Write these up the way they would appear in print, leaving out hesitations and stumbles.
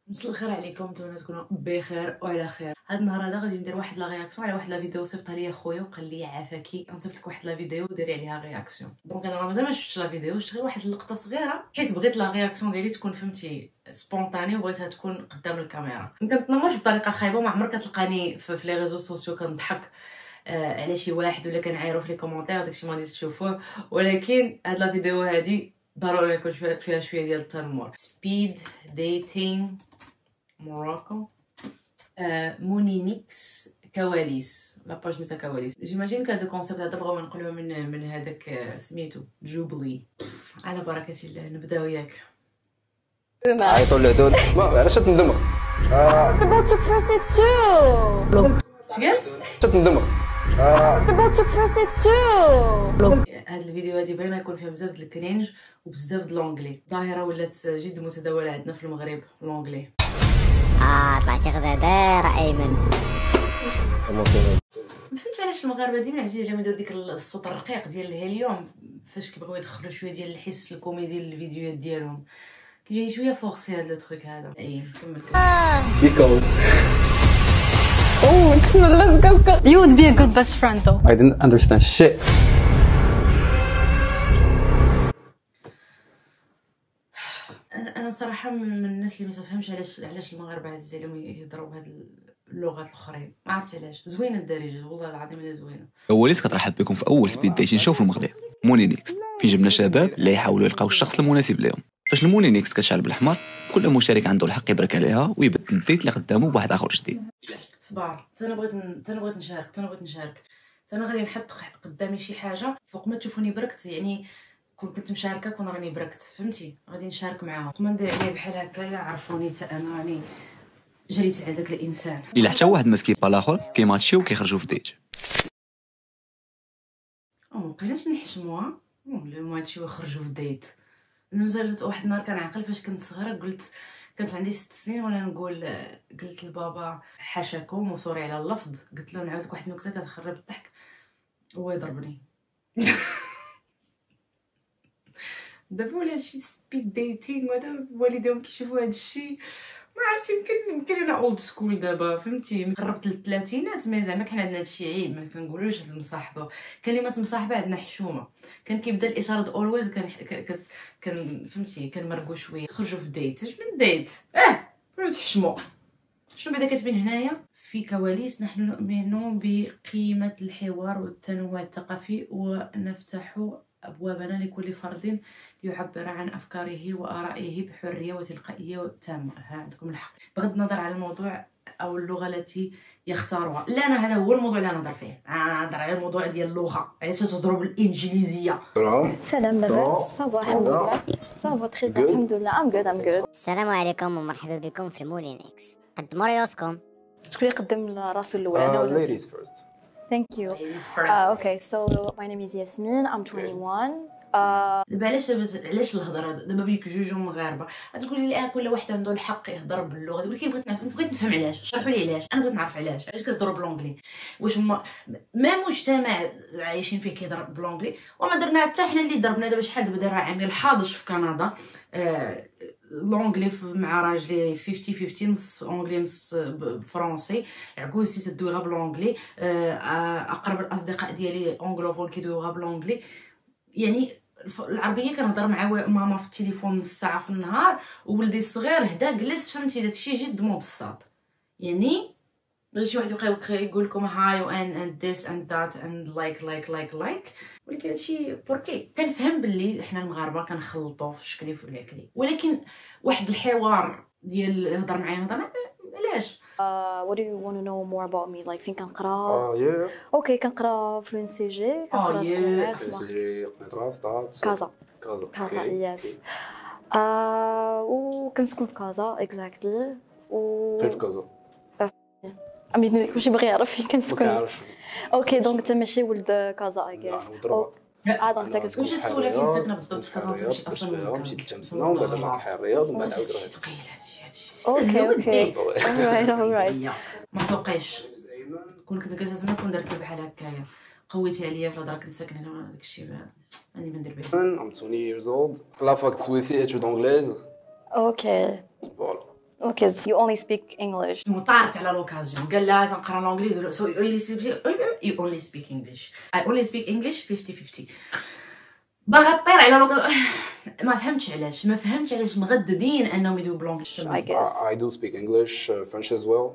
مساء الخير عليكم، نتمنى تكونوا بخير وعلى خير. هاد النهار هذا غادي ندير واحد لا رياكسيون على واحد لا فيديو صيفطها ليا خويا وقال لي عافاكي غنصيفط لك واحد لا فيديو وديري عليها رياكسيون. دونك انا مازال ما شفتش لا فيديو، شفت غير واحد اللقطه صغيره حيت بغيت لا رياكسيون ديالي تكون فهمتي سبونطاني وبغيتها تكون قدام الكاميرا. ما كنتنمرش بطريقه خايبه وما عمرك كتلقاني في لي ريزو سوسيو كنضحك على شي واحد ولا كنعايرو في لي كومونتير، داكشي ما غاديش تشوفوه. ولكن هاد لا فيديو هادي ضروري يكون فيها شويه ديال التنمر. سبيد ديتينغ موروكو، موني ميكس كواليس، لاباج نتا كواليس. جيماجين كهذا الكونسيبت هذا بغاو نقولوه من هذاك سميتو جوبلي. على بركه الله نبداو ياك. عيطوا للعدول علاش تندمغ؟ about to press it too. اش قالت؟ تندمغ about to press it too. هاد الفيديو هادي باينه يكون فيها بزاف د الكرينج وبزاف د لونجلي، ظاهره ولات جد متداوله عندنا في المغرب لونجلي. طلعتي غدادة ايمن. ما فهمتش علاش المغاربه ديما عزيز عليهم يديروا ديك الصوت الرقيق ديال الهيليوم فاش كيبغيو يدخلوا شويه ديال الحس الكوميدي للفيديوهات ديالهم. كيجيني شويه فورسي هاد لو تروك هذا. اي كمل. because You would be a good best friend though. I didn't understand shit. انا صراحه من الناس اللي ما تفهمش علاش المغاربه عزيز عليهم يهضروا بهاد اللغات الاخرين. ما عرفتش علاش. زوينه الدارجه والله العظيم الا زوينه. وليت كترحب بكم في اول سبيد ديتين شو في المغرب. موني نيكست فين جبنا شباب اللي يحاولوا يلقاو الشخص المناسب لهم. فاش الموني نيكست كتشعل بالاحمر كل مشارك عنده الحق يبرك عليها ويبدل الديت اللي قدامه بواحد اخر جديد. صبار انا بغيت نشارك انا غادي نحط قدامي شي حاجه فوق ما تشوفوني بركت، يعني كنت مشاركه كون راني بركت فهمتي، غادي نشارك معاهم. ما ندير عليه بحال هكايا عرفوني حتى انا راني جريت على داك الانسان. الا حتى واحد ما سكيبا الاخر كيماتشيو وكيخرجوا في ديت. مابقيناش نحشموها ولا ماتشي ويخرجوا في ديت. انا مازال واحد النهار كنعقل فاش كنت صغيره كانت عندي 6 سنين وانا نقول، قلت لبابا حاشاكم وسوري على اللفظ، قلت له نعاود لك واحد النكته كتخرب الضحك هو يضربني. دابا ولا شي سبيد ديتينغ وهذا والديهم كيشوفوا هذا الشيء ما عرفتش. يمكن انا اولد سكول دابا فهمتي، قربت للثلاثينات مي زعما كان عندنا هادشي عيب، ما كنقولوش المصاحبه. كلمه مصاحبه عندنا حشومه. كان كيبدا الاشاره اولويز كان فهمتي كنمرقوا شويه. خرجوا في ديت. اش من ديت؟ ولا تحشموا. شنو بعدا كتبين هنايا؟ في كواليس نحن نؤمن بقيمه الحوار والتنوع الثقافي ونفتح أبوابنا لكل فرد ليعبر عن أفكاره وآرائه بحرية وتلقائية تامة. عندكم الحق بغض النظر على الموضوع أو اللغة التي يختارها. لا أنا هذا هو الموضوع اللي نهضر فيه. أنا نهضر على الموضوع ديال اللغة، علاش تهضروا بالإنجليزية. سلام لاباس. صباح الحمد لله. صافا تخي الحمد لله. I'm good. السلام عليكم ومرحبا بكم في مولينكس. قدموا ريوسكم. شكون اللي قدم راسو الاول، انا ولا انت؟ ladies first. Thank you. Okay, so my name is Yasmin. I'm 21. دابا علاش الهضره دابا بيك جوج مغاربه غتقولي لي كل واحد عنده الحق يهضر باللغه، ولكن بغيت نفهم علاش. شرحوا لي علاش. انا بغيت نعرف علاش كتهضروا بالونجلي. واش ما مجتمع عايشين فيه كيهضر بالونجلي وما درنا حتى حنا اللي ضربنا دابا شحال دابا دار عامل الحاضر في كندا. لونجلي مع راجلي 50-50 نص اونجلي نص فرونسي. عكوزتي تدويغا بالونجلي. اقرب الاصدقاء ديالي اونغلوفون كيدويوها بالونجلي. يعني العربيه كنهضر مع ماما في التليفون نص ساعه في النهار، وولدي الصغير هدا جلس فهمتي داكشي جد مبسط. يعني غير شي واحد يقول لكم هاي and this and that and like ولكن هادشي بوركي كنفهم باللي حنا المغاربه كنخلطوا في الشكلي وفي العكلي، ولكن واحد الحوار ديال هضر معايا علاش؟ What do you want to know more about me? Like فين كنقرا؟ yeah. اوكي كنقرا في الان جي. كنقرا سجلي ستارت كازا. يس. وكنسكن في كازا اكزاكتلي. فين في كازا؟ امين كلشي باغي يعرف فين كنسكن. ما كنعرفش. اوكي دونك انت ماشي ولد كازا اي جيس. دونك انت كتسكن. واش تسولي فين ساكنه بالضبط في كازا تمشي اصلا؟ مشيت لثلاث سنين ومن بعد رجعت لحي الرياض ومن بعد عاود رجعت. ثقيل هادشي. اوكي alright. ما سوقيش كون كنت كتسمع كون درت بحال هكايا قويتي عليا في الهضره. كنت ساكنه هنا داكشي عندي ما ندير به. I'm 20 years old. La fac de Suisse études anglaises. اوكي Voilà. Okay, so you only speak English. طارت على لوكازيون قال لها تنقرا لونجلي so you only speak English I only speak English 50-50 باغا طير على لوكازيون ما فهمتش علاش مغددين انهم يدويو بلونجلي. I guess I do speak English, French as well.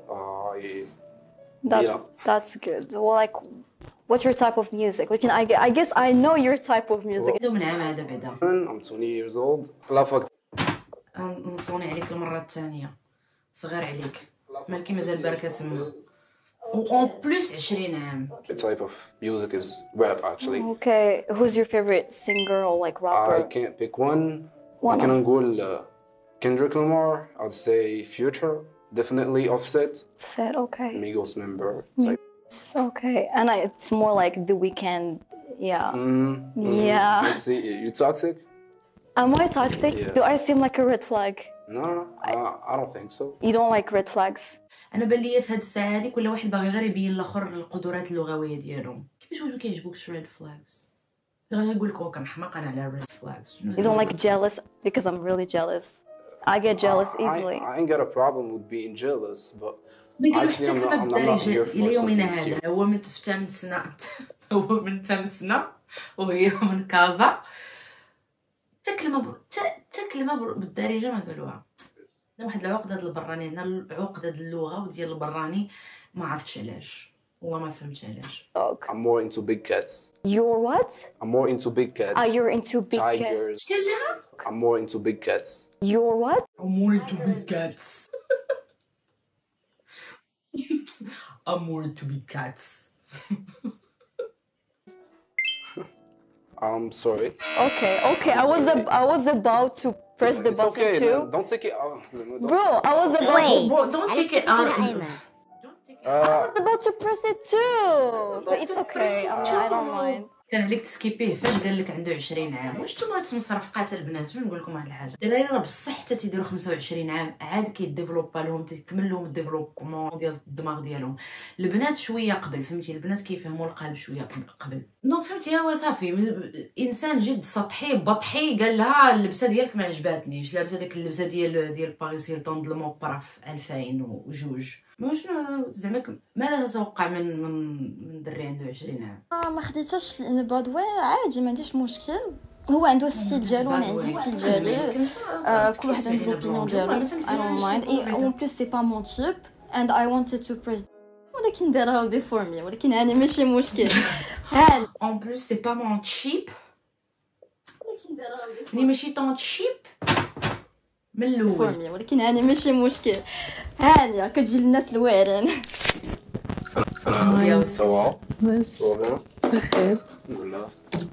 that's good. Well, like, what's your type of music? I guess I know your type of music. عنده من عام هذا بعدا I'm 20 years old. لا فقط. نصوني عليك المره الثانيه صغير عليك مالكي مازال بركه تما اون بلوس 20 عام. The type of music is rap actually. Okay, who's your favorite singer or like I rapper? can't pick one. One ممكن of- نقول Kendrick Lamar. I'd say Future. Definitely Offset. Said okay. Migos member. Okay, and it's more like The Weeknd. Yeah. Yeah. Let's see. You toxic? Am I toxic? Yeah. Do I seem like a red flag? No, I don't think so. You don't like red flags? انا بان ليا في هاد الساعه هادي كل واحد باغي غير يبين الاخر القدرات اللغويه ديالهم. كيفاش ما كيعجبوكش ريد فلاغز؟ غير يقول لك كنحماق انا على ريد فلاغز. You don't like jealous? Because I'm really jealous. I get jealous easily. I ain't got a problem with being jealous, but ما يقولوا actually حتى I'm كلمه not بالدارجه here for الى يومنا something هذا. serious. هو من تمسنا هو من تمسنا وهي من كازا. حتى كلمه بالدارجه ما قالوها. واحد العقده البراني هنا عقده اللغه وديال البراني ما عرفتش علاش والله ما فهمتش علاش. Dog. I'm more into big cats. You're what? I'm more into big cats. You're into big cats. tigers. قال لها I'm more into big cats. You're what? I'm more into big cats. I'm more into big cats. I'm sorry. Okay. I was about to press the It's button okay. too. Man. Don't take it out. Bro, I was about Wait. Don't علاش take it كتجي out. الأيمن؟ to press it too. But it's okay. I don't mind. كان عليك تسكيبيه فاش قال لك عنده 20 عام. واش نتوما تمص رفقات البنات؟ نقول لكم واحد الحاجه الدراري راه بصح حتى تيديروا 25 عام عاد كيديفلوبا لهم تكمل لهم الديفلوبمون ديال الدماغ ديالهم. البنات شويه قبل فهمتي البنات كيفهموا القلب شويه قبل دونك فهمتي هو صافي انسان جد سطحي بطحي قال لها اللبسه ديالك ما عجباتنيش لابسه ديك اللبسه ديال باريس هيلتون د الموبرا في 2002 ما شنو زعما ماذا تتوقع من دري عنده 20 عام. ما خديتهاش لان بعد عادي ما عنديش مشكل. هو عنده الستيل ديالو وانا عندي الستيل ديالي. كل واحد عنده لوبينيون ديالو. I don't mind. Et en plus c'est pas mon type and I wanted to press ولكن دارها before me ولكن هاني ماشي مشكل. هاني En plus c'est pas mon cheap. ني ماشي طون شيب من before الاول. me ولكن هاني ماشي مشكل. هاني كتجي للناس الواعرين. يا سوا بس سوا بخير. الحمد لله.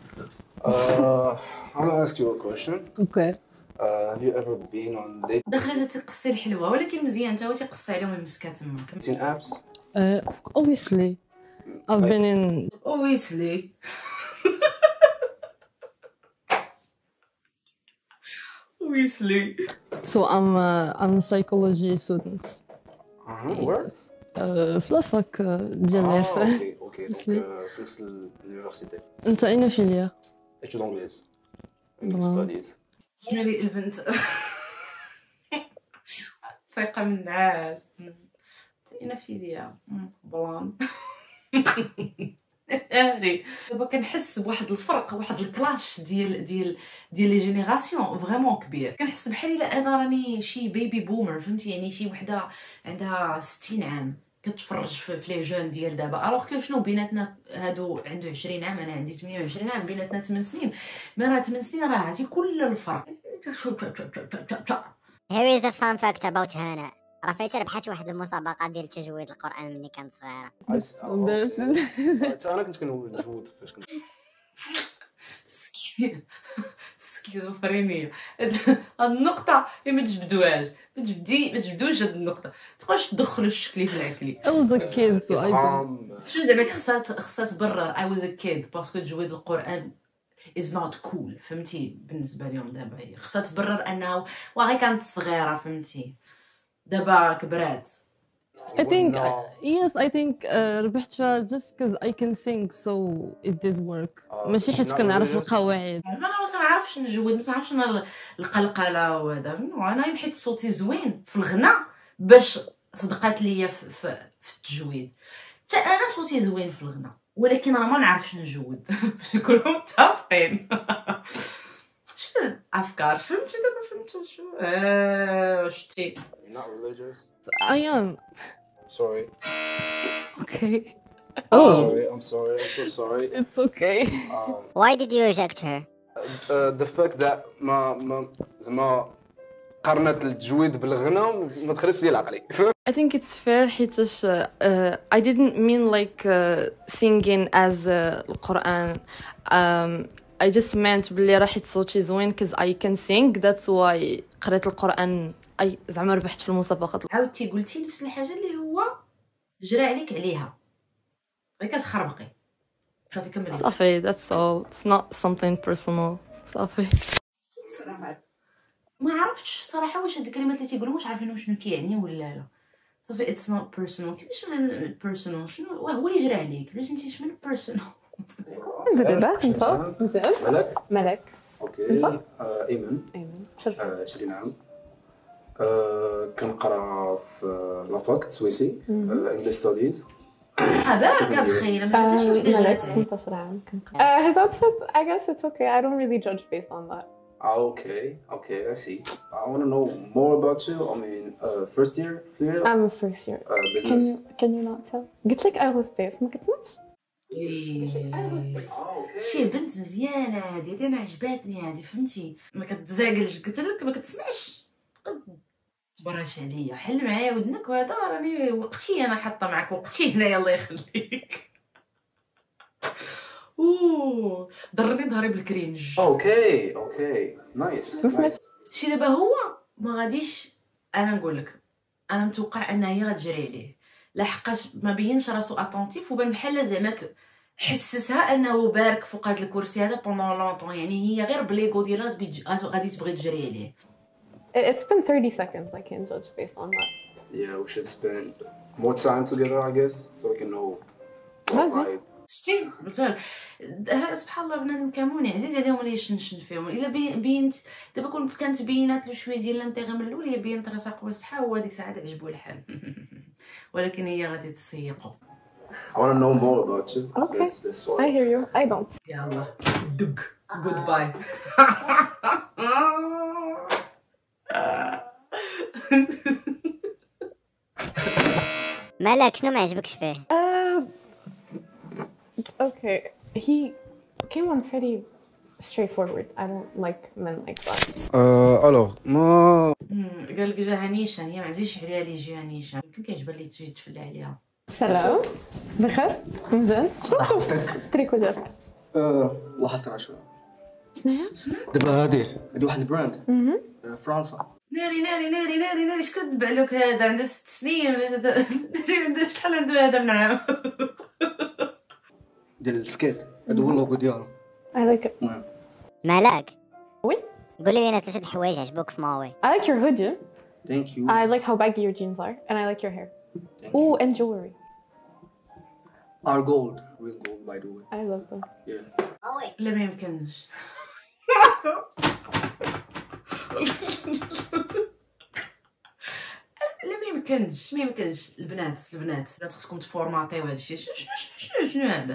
I'm gonna ask you a question. اوكي. Have you ever been on دخلت تقصي الحلوه ولكن مزيان تا هو تيقصي عليهم المسكه تما. dating apps? Obviously I've been in Obviously. Obviously. so I'm a psychology student. Where? في لافاك ديال العرفان. اوكي Obviously. في نفس اليونيفرسيتي. انت اين فيليا؟ ايش الانجليز؟ Wow. ستاديز. هذه البنت فايقه من النعاس. انا في ليا بلان. هاري دابا كنحس بواحد الفرق واحد الكلاش ديال لي جينيراسيون فريمون كبير. كنحس بحال الا انا راني شي بيبي بومر فهمتي يعني شي وحده عندها 60 عام كتفرج في لي جون ديال دابا الوغ كو شنو بيناتنا هادو عنده 20 عام انا عندي 28 عام بيناتنا 8 سنين ما راه 8 سنين راه عرفتي كل الفرق. Here is the fun fact about هنا. راه فايتة ربحت واحد المسابقة ديال تجويد القرآن ملي كانت صغيرة. حتى انا كنت كنجود فاش كنت سكيزوفرينيا. هاد النقطة ما تجبدوهاش ما تجبدوش هاد النقطة تبقاوش تدخلوا الشكلي في العكلي. I was a kid so I شو زعما خصها تبرر I was a kid باسكو تجويد القرآن is not cool فهمتي بالنسبة لهم دابا هي خصها تبرر انه واغي كانت صغيرة فهمتي دابا كبرات I think No. yes, I think ربحت فيها just because I can sing so it did work. ماشي حيت not كنعرف religious. القواعد. ما نعرفش نجود، ما نعرفش انا القلقله وهذا. انا حيت صوتي زوين في الغناء باش صدقات ليا في التجويد. حتى انا صوتي زوين في الغناء، ولكن انا ما نعرفش نجود. كلهم متفقين. شو افكار؟ فهمتي دابا؟ فهمتوا شو شتي؟ You're not religious. I am. Sorry. Okay. I'm sorry. I'm so sorry. It's okay. Why did you reject her? The fact that ما زعما قارنت التجويد بالغنى ما دخلش لي لعقلي. I think it's fair حيتاش I didn't mean like singing as القرآن. I just meant بلي راه حيت صوتي زوين cause I can sing that's why قريت القرآن. أي زعما ربحت في المسابقة. عاودتي قلتي نفس الحاجه اللي هو جرى عليك عليها، غير كتخربقي. صافي كملي. صافي that's all. It's not something personal. صافي. ما عرفتش الصراحه واش هاد الكلمات اللي تيقولوا واش عارفين شنو كيعني ولا لا. صافي اتس نوت بيرسونال. كيفاش بيرسونال؟ شنو هو اللي جرى عليك؟ علاش انت شمن بيرسونال؟ الحمد لله. انت مزيان؟ مالك؟ مالك؟ اوكي. ايمن. تشرف. 20 عام. كنقرا في لافاك السويسي انجلش ستاديز. بارك بخير. ما عرفتش شنو اللي مالك جرات عليك. 18 عام كنقرا. His outfit, I guess it's okay. I don't really judge based on that. Okay, I see. I want to know more about you. I mean, first year, I'm a first year. business. Can you not tell? قلت لك aerospace ما كتسمعش؟ شي بنت مزيانه هادي انا عجباتني هادي، فهمتي؟ ما كتزاقلش. قلت لك ما كتسمعش، تبرش عليا. حل معايا ودنك وهذا راني وقتي انا حاطه معاك وقتي هنايا الله يخليك. ضرني ظهري بالكرينج. Okay. Nice. ما سمعت. شي دابا هو ما غاديش. انا نقول لك انا متوقع انها هي غتجري عليه، لحقاش ما بينش راسو اتونتيف وبان بحال زعما حسسها انه بارك فوق هذا الكرسي هذا بوندون لونطون. يعني هي غير بليغو ديالها غادي تبغي تجري عليه. It's been 30 seconds. I can't judge based on that. Yeah, we should spend more time together, I guess, so we can know. Vas-y. شتي قلت سبحان الله بنادم كامون عزيز عليهم اللي يشنشن فيهم. الا بينت دابا كانت بينات له شويه ديال الانتغام من الاول، هي بينت راسها قوي الصحه هو هذيك الساعه عجبو الحال. ولكن هي غادي تسيقو. I want to know more about you. Okay. This one. I hear you. I don't. يلا دق جود باي. مالك شنو ما عجبكش فيه؟ Okay. He came on pretty straightforward. I don't like men like that. Alors, ما قال لك جا هنيشان، هي ما عزيزش عليها اللي يجي هنيشان. يمكن كيعجبها اللي تجي تفلى عليها. سلام. بخير؟ مزيان؟ شنو شوف في التريكو ديالك؟ واحد 10. شنو هي؟ دابا هادي واحد البراند فرنسا. ناري شكون تبعلوك هذا عنده 6 سنين ولا عنده شحال عنده هذا من عام؟ ديال السكيت هذا هو اللوغو ديالو. I like it. مالك؟ وي؟ قولي لي انا 3 حوايج عجبوك في ماوي. I like your hoodie. Thank you. I like how baggy your jeans are, and I like your hair. Oh, and jewelry. Our gold, real gold by the way. I love them. Yeah. لا ما يمكنش. لا ما يمكنش البنات خصكم تفورماتيو هذا الشيء. شنو هذا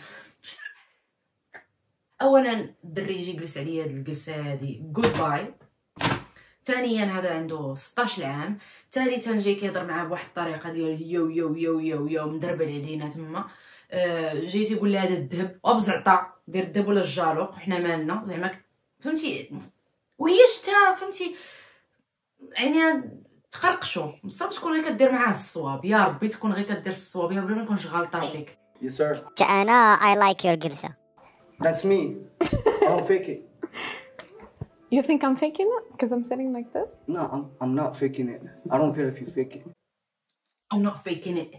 اولا الدري يجي يجلس عليا هاد الجلسه هادي جود باي. ثانيا هذا عنده 16 عام. ثالثا جاي كيهضر معاه بواحد الطريقه ديال يو يو يو يو يو مدربل علينا تما. جاي تيقول لي هذا الذهب وبزعطه دير الذهب ولا الجالوق وحنا مالنا زعما فهمتي. وهي شتها فهمتي عينيها تقرقشوا بصح تكون غير كدير معاه الصواب. يا ربي تكون غير كدير الصواب يا بلا ما نكونش غلطه فيك. Yes sir. انا I like your جلسة. That's me. I don't fake it. You think I'm faking it because I'm sitting like this? No, I'm not faking it. I don't care if you fake it. I'm not faking it.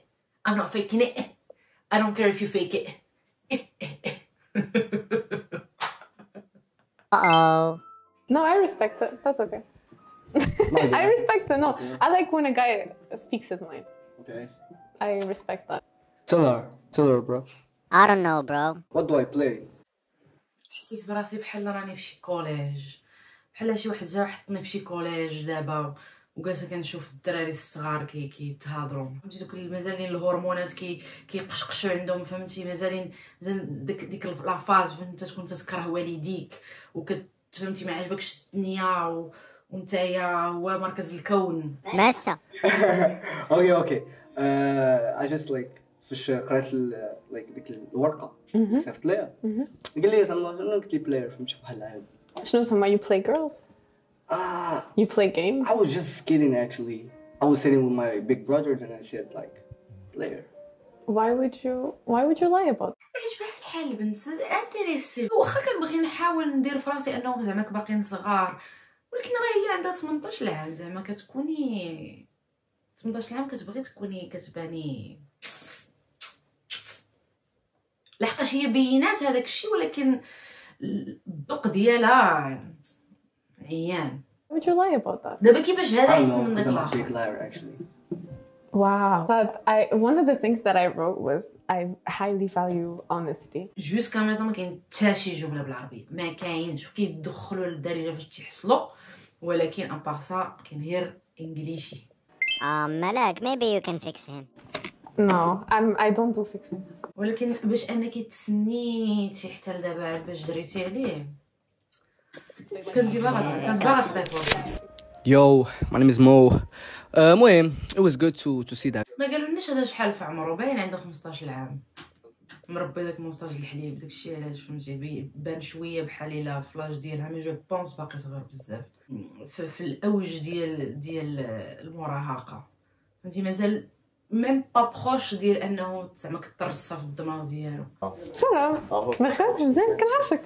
I don't care if you fake it. Uh-oh. No, I respect it. That's okay. I respect it. No, I like when a guy speaks his mind. Okay. I respect that. Tell her, bro. I don't know bro. What do I play? حسيت براسي بحال راني في شي كوليج، بحال شي واحد جا حطني في شي كوليج دابا وجالسه كنشوف الدراري الصغار كيتهضروا، فهمتي دوك مازالين الهرمونات كيقشقشوا عندهم، فهمتي مازال ديك لا فاز فين انت تكون تكره والديك فهمتي ما عجبكش الدنيا ونتايا هو مركز الكون. ماسة. Okay. I just like فاش قريت ديك الورقه صيفط ليها قال لي زعما شنو قلت لي بلاير فهمتي فواحد العام. شنو تسمى you play girls? You play games? I was just kidding actually. I was sitting with my big brother and I said like player. Why would you lie about it? عجبها الحال البنت انتريسي، واخا كنبغي نحاول ندير في راسي انهم زعما باقيين صغار، ولكن راه هي عندها 18 عام زعما كتكوني 18 عام كتبغي تكوني كتباني لحقاش هي بينات هذاك الشيء، ولكن الذوق ديالها عيان. Why would you lie about that? دابا كيفاش هذا I don't احسن know من because داك I'm a big الاخر. liar actually. Wow. One of the things that I wrote was I highly value honesty. جوست كاميرا ما كاين حتى شي جمله بالعربيه، ما كاينش، كيدخلوا للدارجه فاش تيحصلوا، ولكن ابارسا كاين غير انجليشي. ملاك maybe you can fix him. No, I don't do fixing. ولكن باش انك تسنيتي حتى لدابا باش دريتي عليه كنت باغا تعطي فرصه. Yo, my name is Mo. المهم it was good to see that. ما قالولناش هذا شحال في عمره، باين عنده 15 عام، مربي داك موسطاج الحليب داكشي علاش فهمتي بان شويه بحال الا فلاش ديالها، مي جو بونس باقي صغير بزاف في الاوج ديال المراهقه، فهمتي مازال ميم با بروش ديال انه زعما كترصى في الدماغ ديالو. سلام. بخير زين كنعرفك.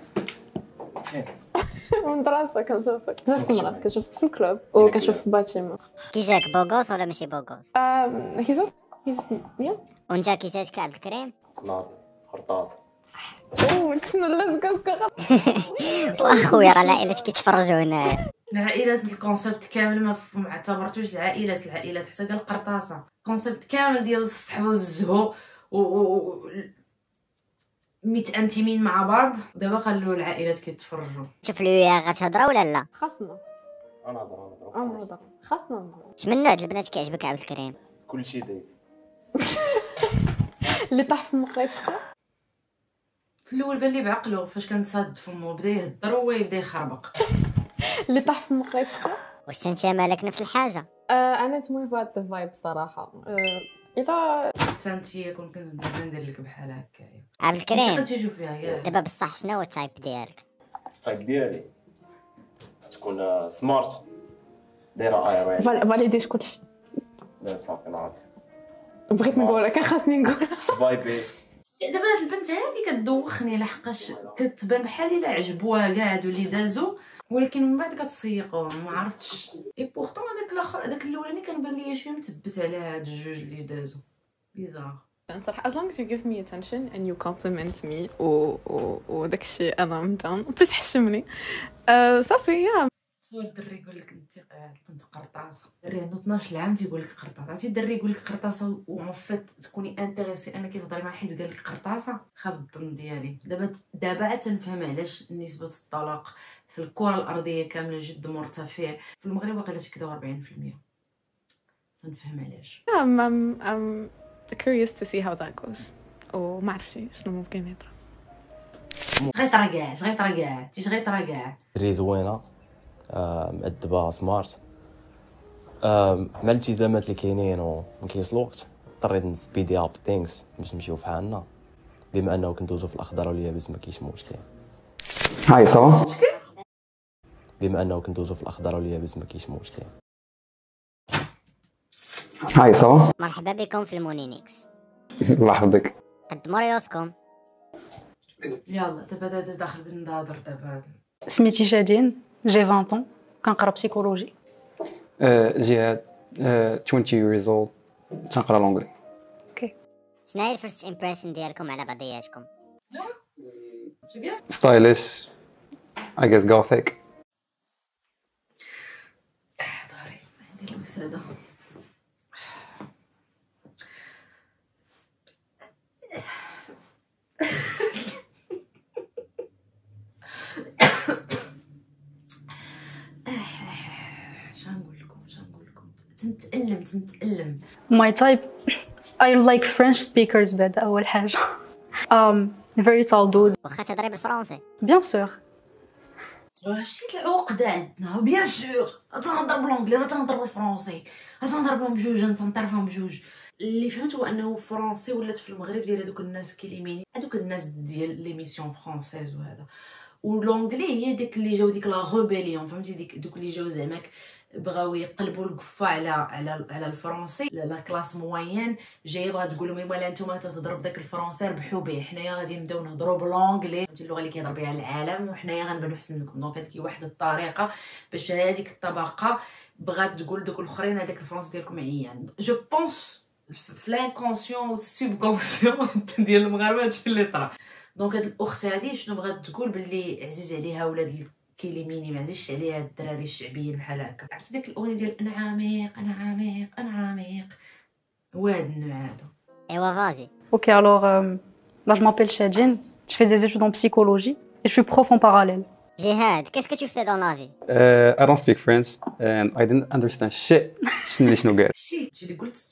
من دراسة كنشوفك بزاف المرات، كنشوفك في الكلوب وكنشوف في باتيمون. كي جاك بوغوس ولا ماشي بوغوس؟ هيز يا ونجا كي جاك عبد الكريم؟ قرطاس. شنو لازقه واخويا راه العائلات كيتفرجوا هنايا. العائلات الكونسيبت كامل ما اعتبرتوش العائلات حتى قال القرطاسه، كونسيبت كامل ديال الصحبه والزهو و متانتمين مع بعض، دابا خلوا العائلات كيتفرجوا. شوف لي غتهضروا ولا لا؟ خاصنا نهضر خاصنا نهضر. شمن هاد البنات كيعجبك عبد الكريم؟ كلشي دايز. اللي طاح في المقله تقرا في الاول بان لي بعقلو، فاش كان صاد فمو بدا يهضر هو يبدا يخربق. اللي طاح في المقله تقرا. واش انت مالك نفس الحاجه؟ انا تموي في هاد الفايب صراحه. الا حتى انتيا كون كنت ندير لك بحال هكايا عبد الكريم كنتيجيو فيها كاع. دابا بصح شنو هو التايب ديالك؟ التايب ديالي تكون سمارت دايره ايرين. فاليديت كلشي. لا صافي نعرف. بغيت نقولها كان خاصني نقولها. فايبي. دابا هاد البنت هادي كتدوخني لحقاش كتبان بحال الا عجبوها كاع هادو اللي دازو، ولكن من بعد كتسيقهم ما عرفتش. اي بورطون هذاك الاخر هذاك الاولاني كان بان ليا شويه مثبت على هاد الجوج اللي دازو بيزار. صراحة as long as you give me attention and you compliment me وداك الشيء انا مدان بس حشمني صافي يا. تصور الدري يقول لك انت كنت قرطاسه، الدري عنده 12 عام تيقول لك قرطاسه، عرفتي الدري يقول لك قرطاسه ومفات تكوني انتريسي انك تهضري مع حيت قال لك قرطاسه، خاب الظن ديالي. دابا تنفهم علاش نسبه الطلاق في الكره الارضيه كامله جد مرتفع، في المغرب واقيلا شي كذا 40%. تنفهم علاش. I'm curious to see how that goes وما عرفتش شنو ممكن يطرا. غير طرا كاع دري زوينه مأدبه سمارت مع الالتزامات اللي كاينين وما كاينش الوقت اضطريت نسبيدي اب ثينكس باش نمشيو فحالنا، بما انه كندوزو في الاخضر واليابس ما كاينش مشكل. هاي صافا. بما انه كندوزو في الاخضر واليابس ما كاينش مشكل. هاي صافا. مرحبا بكم في المونينيكس. مرحبا بك. قدموا ريوسكم. يلا دابا داخل بالنظاظر دابا. سميتي شادين، جي 20 طون، كنقرا بسيكولوجي. جهاد 20 years old، تنقرا لونجلي. اوكي. شنو هي الفيرست امبريشن ديالكم على بعضياتكم؟ ستايلش I guess gothic. ضهري عندي الوسادة. تنتألم. My type I like French speakers بعدا أول حاجة. Very tall dude. واخا تهضري بالفرنسي. Bien sûr. شتي العقدة عندنا بيان سور تنهضر بالانجلي راه تنهضر بالفرنسي تنهضر بهم بجوج نتعرفهم بجوج. اللي فهمت هو انه فرنسي ولات في المغرب ديال هذوك الناس كيليميني هذوك الناس ديال ليميسيون فرونسيز وهذا ولونجلي هي ديك اللي جاو ديك لا غوبيليون فهمتي دوك اللي جاو زعما بغاو يقلبوا القفه على الفرنسي لا كلاس موين جايه بغات تقول لهم ايوا نتوما تهضروا بداك الفرنسي ربحوا به حنايا غادي نبداو نهضروا بالانجلي فهمتي اللغه اللي كيهضر بها العالم وحنايا غنبانو احسن منكم. دونك هذيك واحد الطريقه باش هذيك الطبقه بغات تقول دوك الاخرين هذاك الفرنسي ديالكم عيان. جو بونس في لانكونسيون والسوبكونسيون ديال المغاربه هادشي اللي طرا. دونك هاد الاخت هادي شنو بغات تقول باللي عزيز عليها ولاد كيليميني ما عزيزش عليها الدراري الشعبيين بحال هكا. عرفتي ديك الاغنيه ديال انا عميق انا عميق انا عميق هو هاد النوع هذا. ايوا فازي. Ok, alors bah, je m'appelle Shadjin, je fais des études en psychologie et je suis prof en parallèle. Jihad, qu'est-ce que tu fais dans la vie? I don't speak French and I didn't understand shit. شنو قال شي اللي قلت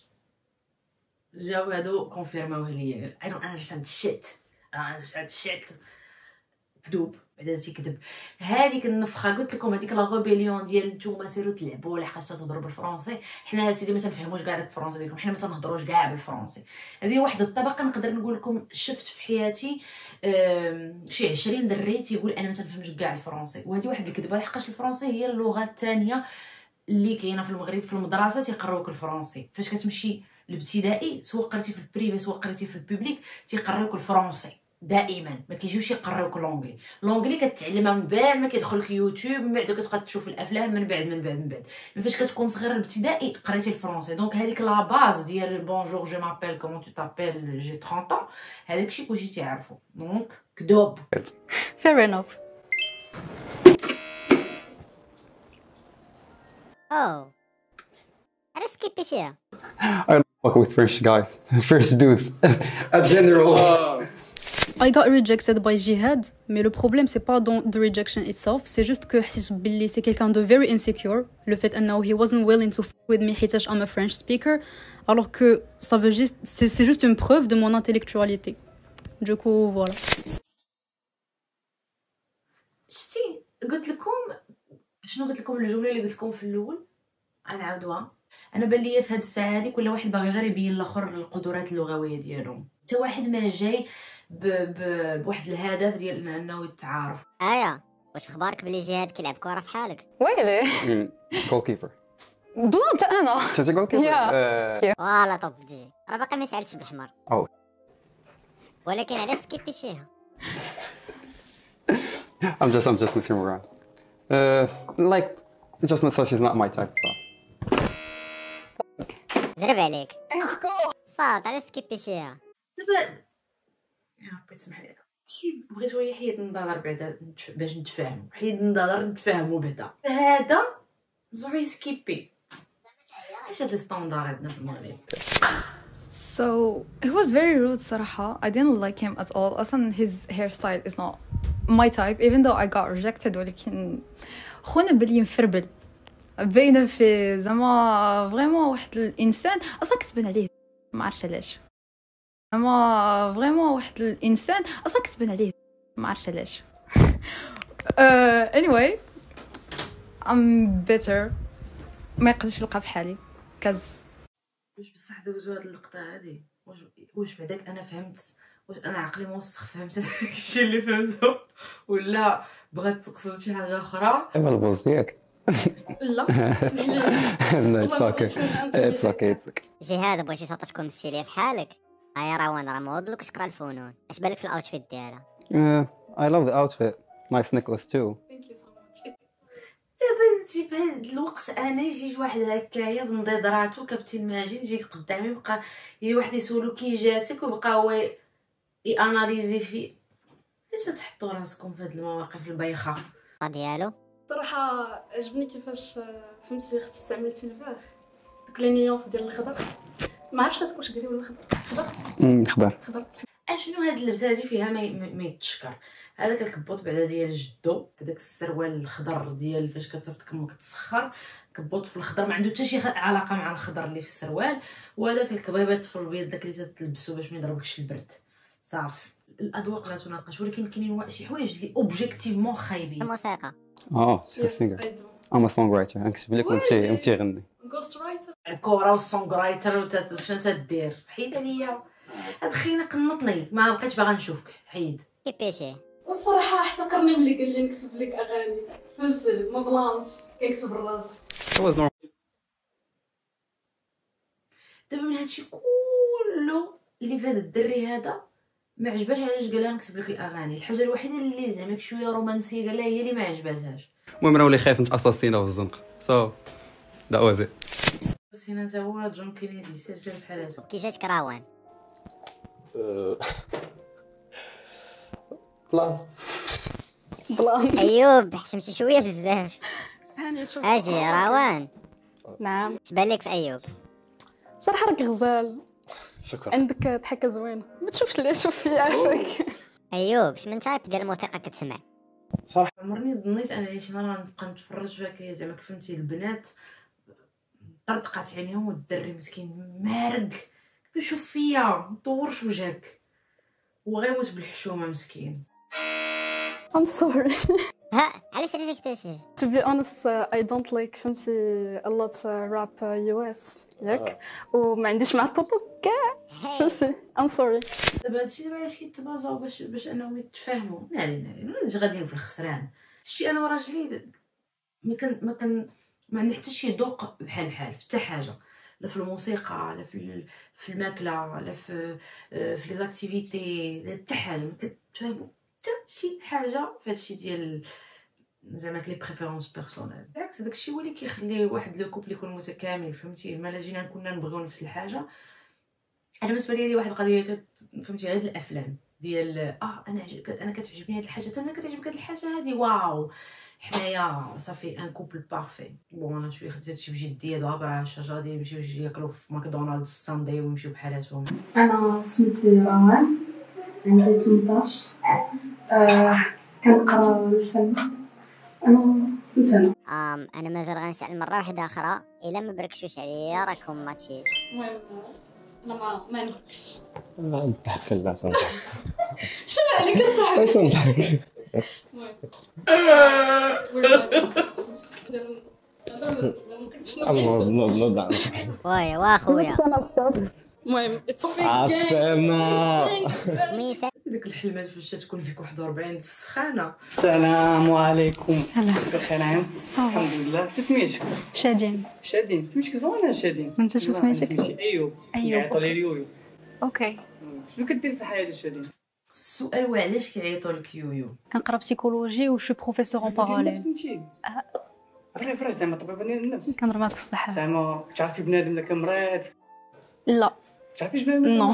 جاو هادو كونفيرماوه ليا I don't understand shit I don't understand shit كذوب بعدا هادشي كذب. هذيك النفخه قلت لكم هذيك لا غوبيليون ديال نتوما سيروا تلعبوا لحقاش تهضروا بالفرنسي حنا سيدي ما تنفهموش كاع داك الفرنسي ديالكم حنا ما تنهضروش كاع بالفرنسي. هذه واحد الطبقه نقدر نقول لكم شفت في حياتي شي 20 دري تيقول انا ما تنفهمش كاع الفرنسي وهذه واحد الكذبه لحقاش الفرنسي هي اللغه الثانيه اللي كاينه في المغرب. في المدرسه تيقراوك الفرنسي فاش كتمشي الابتدائي سواء قريتي في البريفي سواء قريتي في البوبليك تيقراوك الفرنسي دائما ما كيجيوش يقراوك لونجلي كتعلمها من بعد ما كيدخل لك يوتيوب من بعد كتبقى تشوف الافلام من بعد فاش كتكون صغير الابتدائي قريتي الفرنسي. دونك هذيك لا باز ديال بونجور جو مابيل كومون تو تابيل جي 30 ans هذاك الشيء كلشي تيعرفوا. دونك كذوب. Fair enough. Oh. علاش سكيبيتيها؟ I fuck with French guys. French dudes. A general. I got rejected by Jihad, mais le problème c'est pas dans the rejection itself, c'est juste que حسيت باللي c'est quelqu'un de very insecure, le fait انه he wasn't willing to fuck with me حيتاش I'm a French speaker, alors que ça veut juste c'est juste une preuve de mon intellectualité. Du coup voilà. شتي قلت لكم شنو قلت لكم الجمله اللي قلت لكم في الاول غنعاودوها. انا بان ليا في هذه الساعه هذه كل واحد باغي غير يبين الاخر القدرات اللغويه ديالو. حتى واحد ما جاي بواحد الهدف ديال انه يتعارف. واش اخبارك بلي جهاد كيلعب كره في حالك؟ ويلي جول كيبر. بلانت انا انت جول كيبر. فوالا طب دي راه باقي ما سالتش بالحمر. ولكن علاش سكيبيتيها؟ I'm just messing around. Like just not she's not my type. زرب عليك. صاد علاش سكيبيتيها؟ دابا يا ربي تسمح لي بغيت شويه حيد النظر بعدا باش نتفاهموا حيد النظر نتفاهموا بعدا هذا زوي سكيبي اش هاد الستاندار عندنا في المغرب. So he was very rude صراحة. I didn't like him at all. أصلا his hairstyle is not my type even though I got rejected. ولكن خونا بلي مفربل باينه في زعما فريمون واحد الانسان اصلا كتبان عليه ما عرفتش علاش زعما فريمون واحد الانسان اصلا كتبان عليه ما عرفتش علاش. anyway I'm better ما يقدرش يلقى بحالي كاز. واش بصح دوزو هاد اللقطه هادي واش بعداك انا فهمت واش انا عقلي موسخ فهمت الشيء اللي فهمته ولا بغات تقصد شي حاجه اخرى؟ ايوا البوز ديالك. لا it's okay. جهاد بغيتي تعطي تكون ستيليه في حالك؟ هيا روان راه مود لك تقرا الفنون. اش بالك في الاوتفيت ديالها؟ I love the outfit. Nice necklace too. Thank you so much. دابا تجيب هاد الوقت انا يجي واحد هكايا بنضيضراتو كابتن ماجد يجيك قدامي بقى واحد يسولو كي جاتك وبقى هو ياناليزي في علاش تحطوا راسكم في هاد المواقف البايخه ديالو؟ صراحه عجبني كيفاش فهمتي اختي استعملتي الفاغ دوك لي نيونس ديال الخضر ما عرفتش هاد واش كري ولا خضر اشنو هاد اللبسه هادي فيها ما يتشكر. هذاك الكبوط بعدا ديال جدو هذاك السروال الخضر ديال فاش كتصيفط كمك تسخر كبوط في الخضر ما عنده حتى شي علاقه مع الخضر اللي في السروال، وهذاك الكبيبات في البيض داك اللي تلبسو باش ما يضربكش البرد. صافي الاذواق لا تناقش، ولكن كاينين شي حوايج اللي اوبجيكتيفمون خايبين. الموسيقى سينغر اما سونغ رايتر نكتب لك وانت غني. غوست رايتر الكورة والسونغ رايتر شنو تدير؟ حيد عليا هاد خينا قنطني، ما بقيتش باغا نشوفك، حيد. كيفاش والصراحه احتقرني ملي قال لي نكتب لك اغاني فهمتي، ما بلانش كنكتب الراس. دابا من هادشي كله اللي في هذا الدري هذا ما عجباش علاش قال لها نكتب لك الاغاني. الحاجه الوحيده اللي زعما شويه رومانسيه قال لها هي اللي ما عجباتهاش. المهم راه ولي خايف نتاساسينا في الزنقه سو دا وازي. بس هنا تا هو جون كينيدي سير بحال هكا. كيفاش كراوان بلان ايوب حشمتي شويه بزاف. هاني شوف اجي روان، نعم شبان لك في ايوب؟ صراحه راك غزال، شكرا. عندك ضحكه زوينه، ما تشوفش ليه شوف في عافاك. ايوب شمن تايب ديال الموسيقى كتسمع؟ عمرني ظنيت انا شي نهار غنبقى نتفرج فيها زعما فهمتي البنات طرطقات عينيهم والدري مسكين مارق يشوف فيا ما دورش وجهك وغيموت بالحشومه مسكين. I'm sorry. ها علاش ريجكتيتي؟ To be honest, I don't like فهمتي a lot rap US ياك، وما عنديش مع الطوطو كاع فهمتي. I'm sorry. دابا هادشي دابا علاش كيتبازاو باش انهم يتفاهموا. ناري غاديين في الخسران. شتي انا وراجلي ما عندي حتى شي ذوق بحال في حتى حاجه، لا في الموسيقى لا في الماكله لا في لي زاكتيفيتي، حتى حاجه ما كتفهموا حتى شي حاجه في هادشي ديال زعما لي بريفيرونس بيرسونيل. بالعكس داكشي هو اللي كيخلي واحد لو كوبل يكون متكامل فهمتي. ما جينا كنا نبغيو نفس الحاجه. انا بالنسبه لي واحد القضيه فهمتي غير الافلام ديال انا كتعجبني هاد الحاجه حتى انا كتعجبك هاد الحاجه هادي واو حنايا صافي ان كوبل بارفي. بون انا شويه خديت هادشي بجديه دابا الشجره غادي يمشيو ياكلوا في ماكدونالدز الساندي ويمشيو بحالاتهم. انا سميتي روان، عندي 18، كنقرا الفن. انا انسانه. انا مازال غنسال مره واحده اخرى الا ما بركشوش عليا راكم ما تشيش. المهم انا ما نغكش. لا نضحك لا صنضحك. شنو عليك الصاحبي؟ واش نضحك؟ المهم وي واخويا المهم عفانا ميسا ديك الحلمات فاش تكون فيك 41 السخانه. السلام عليكم. بخير عام الحمد لله. شو سميتك؟ شادين. شادين. سميتك زوينه شادين. وانت شو سميتك؟ سميتي ايوب. كيعيطوا لي يويو. اوكي. شنو كدير في حياتك شادين؟ السؤال هو علاش كيعيطوا لك يويو؟ كنقرا بسيكولوجي و شو بروفيسور اون باراليل. فري زعما طبيبه ديال النفس. كنضربها في الصحه. زعما تعرفي بنادم اللي كان مريض؟ لا تعرفيش بنادم؟ نو.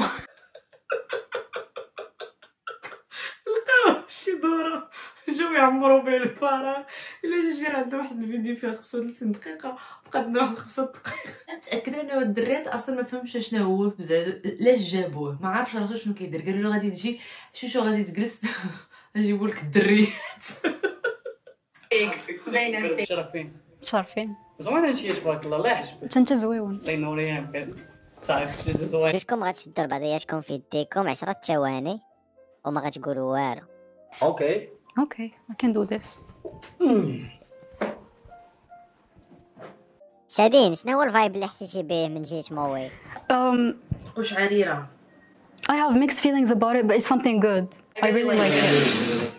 لقاو شي دوره جاو يعمروا به الفراغ الا جا عندنا واحد الفيديو فيه 35 دقيقه بقى عندنا واحد 5 دقائق. متاكده انه الدريات اصلا ما فهمش شنو هو بزاف علاش جابوه، ما عارفش راسو شنو كيدير. قالوا له غادي تجي شو غادي تجلس نجيبوا لك الدريات. باينه شرفين مشرفين. زوين هادشي تبارك الله. الله يحفظك. انت زويون. الله ينور ايامك. صافي زوين. جوجكم غتشدوا لبعضياتكم في يديكم 10 ثواني وما غتقولوا والو. اوكي اوكي I can do this. شادين شنو هو الفايب اللي حسيتي به من جيت موي؟ قوش عريره. I have mixed feelings about it but it's something good. I really like it.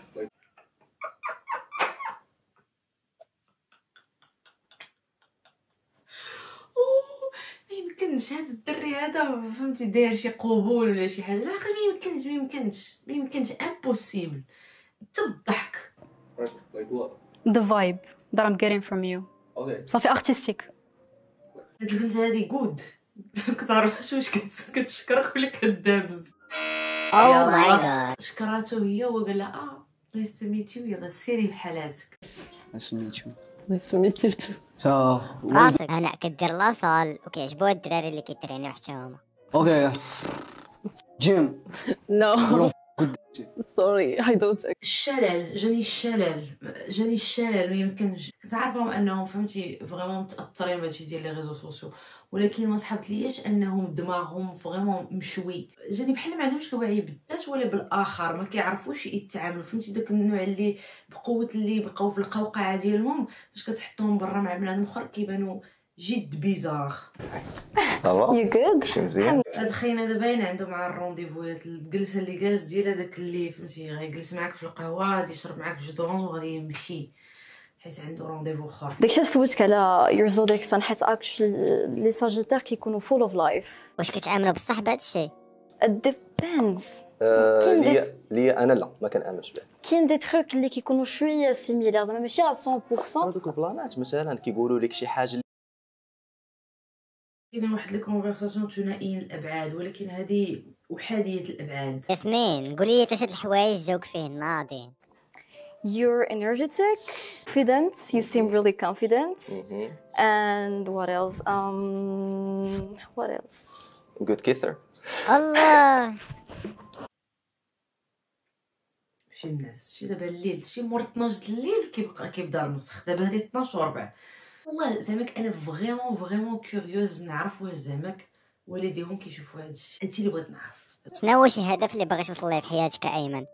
يمكنش هذا الدري هذا فهمتي داير شي قبول ولا شي حاجه. لا ما يمكنش امبوسيبل. حتى الضحك. The vibe that I'm getting from you. صافي artistic. هاد البنت هادي جود. كتعرفش واش كتشكرك ولا كدابز. او ماي جاد. شكراتو هي وهو قال لها نايس تو ميت يو يلا سيري بحالاتك. سميتو نايس تو ميت يو. راسك انا كدير لاصال وكيعجبوها الدراري اللي كيترينيو حتى هما. اوكي جيم. نو سوري I don't الشلل جاني الشلل ما يمكنش. كنت عارفه انهم فهمتي فريمون متاثرين بهادشي ديال لي ريزو سوسيو، ولكن ما صحبت ليش انهم دماغهم فريمون مشوي. جاني بحال ما عندهمش الوعي بالذات ولا بالاخر، ما كيعرفوش يتعاملوا فهمتي داك النوع اللي بقوه اللي بقاو في القوقعه ديالهم فاش كتحطهم برا مع بنادم اخر كيبانوا جد بيزار. You good؟ شي مزيان. هاد خينا دابا باين عنده مع الرونديفوات الجلسه اللي جالس ديال هذاك اللي فهمتي غيجلس معاك في القهوه غادي يشرب معاك جو دورونج وغادي يمشي حيت عنده رونديفو اخر. داكشي سولتك على your zodiac sign حيت اكشلي لي ساجيتير كيكونوا full of life. واش كتامنوا بصح بهذا الشيء؟ it depends. ليا انا لا ما كنامنش به. كاين دي تروك اللي كيكونوا شويه سيميلير زعما ماشي 100%. هذوك البلانات مثلا كيقولوا لك شي حاجه كاين واحد الكونفرساسيون ثنائيين الابعاد ولكن هذه احاديه الابعاد. ياسمين قولي لي ثلاثه الحوايج جاوك فيه ناضين. You're energetic, confident. You seem really confident. And what else? What else? good kisser. الله شي الناس شي دابا الليل شي مور 12 الليل كيبدا المسخ. دابا هادي 12 وربع. والله زعماك انا فريمون كوريوز نعرف واش زعماك والديهم كيشوفوا هادشي اللي بغيت نعرف. شنو هو شي هدف اللي باغي توصل ليه في حياتك ايمن؟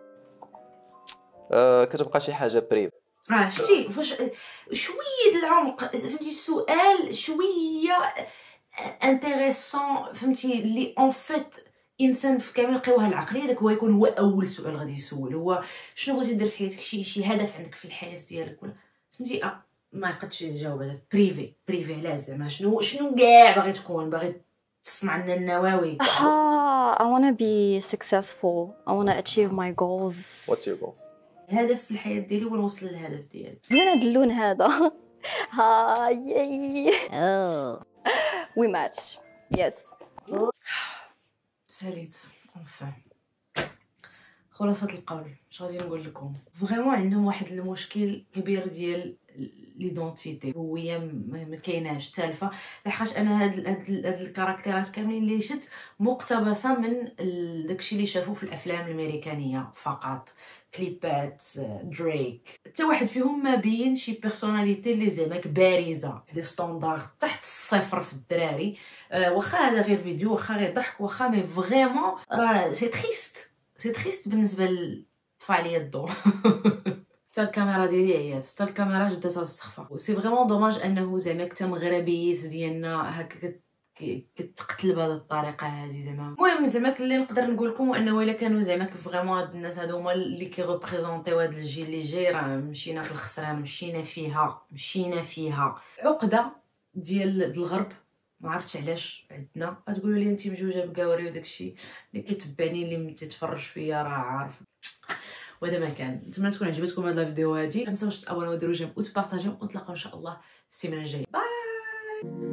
كتبقى شي حاجه بريف. شتي فاش شويه العمق فهمتي السؤال شويه انتريسون فهمتي اللي اون فيت انسان في كامل قواه العقليه داك هو يكون هو اول سؤال غادي يسول هو شنو بغيتي دير في حياتك شي هدف عندك في الحياه ديالك ولا فهمتي ما يقدش يجاوب هذا بريفي على زعما شنو كاع باغي تكون باغي تصنع لنا النواوي. I want to be successful. I want to achieve my goals. what's your goal؟ الهدف في الحياه ديالي هو نوصل للهدف ديالي. زوين هاد اللون هذا. ها ياي we matched. yes. ساليت انفان. خلاصة القول اش غادي نقول لكم فريمون عندهم واحد المشكل كبير ديال ليدونتيتي هويه ما كايناش تالفه لحقاش انا هاد الكاركتيرات كاملين اللي شفت مقتبسه من داكشي اللي شافوه في الافلام الامريكانيه فقط كليبات دريك حتى واحد فيهم ما بين شي بيرسوناليتي اللي زعما بارزه دي ستاندارد تحت الصفر في الدراري واخا هذا غير فيديو واخا غير ضحك واخا مي فريمون راه سي تريست بالنسبه للطفاليه الضوء. حتى الكاميرا ديالي عيات حتى الكاميرا جدات السخفه سي فريمون دوماج انه زعما كتا مغربيات ديالنا هكا كتقتل بهذه الطريقه هذه زعما. المهم زعما اللي نقدر نقول لكم انه الا كانوا زعما فريمون هاد الناس هادو هما اللي كيغوبريزونطيو هاد الجيل اللي جاي راه مشينا في الخسران مشينا فيها عقده ديال الغرب ما عرفتش علاش عندنا. غتقولوا لي انت مجوجه بكاوري وداكشي اللي كيتبعني اللي تتفرج فيا راه عارف. وهذا ما كان. نتمنى تكون عجبتكم هذا الفيديو هادي. ما تنساوش تابوناو وديروا جيم وتبارطاجيو ونتلاقاو ان شاء الله السيمانه الجايه. باي.